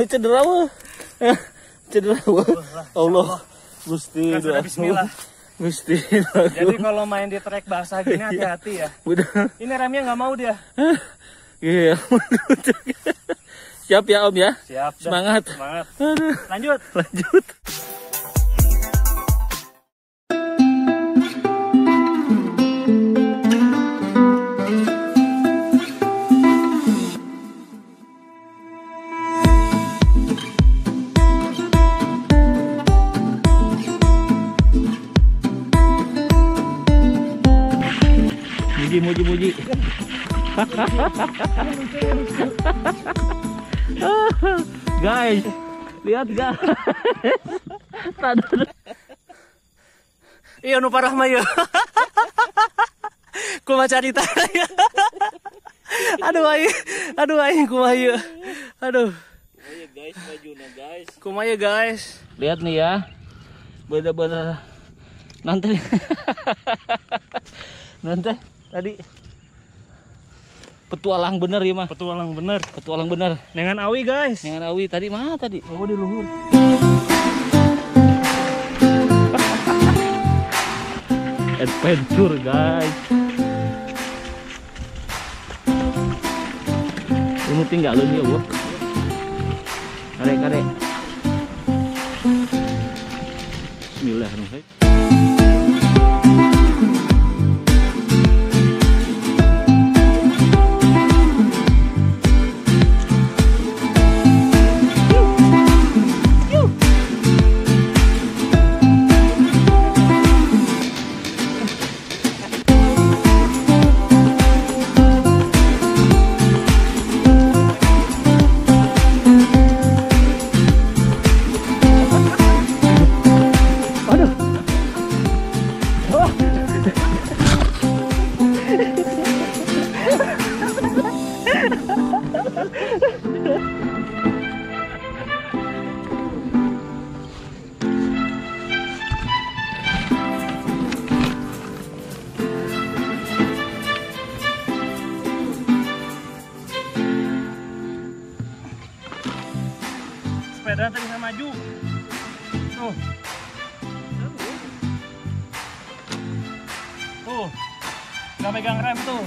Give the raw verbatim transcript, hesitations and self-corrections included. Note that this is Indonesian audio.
cedera wah. Cedera wah. Allah. Gusti kan sudah bismillah. Gusti. Jadi kalau main di trek basah gini hati-hati ya. Udah. Ini remnya nggak mau dia. Iya. Siap ya Om ya? Siap. Semangat. Semangat. Aduh. Lanjut. Lanjut. Muji, muji, muji. Guys, lihat guys. Iya nu parah mah ya. Kumaha carita ya. Aduh aing, aduh aing kumaha ieu. Aduh. Kumaha guys, bajuna guys. Kumaha guys. Lihat nih ya. Bener-bener nanti. Nanti tadi petualang bener ya mah. Petualang bener. Petualang bener. Dengan Awi guys. Dengan Awi tadi mana tadi? Oh di luhur. Adventure guys. Ini tinggal lu nih bu. Karek karek. Bismillahirrahmanirrahim. Sepeda tadi nggak maju. Tuh. Tuh. Nggak megang rem tuh.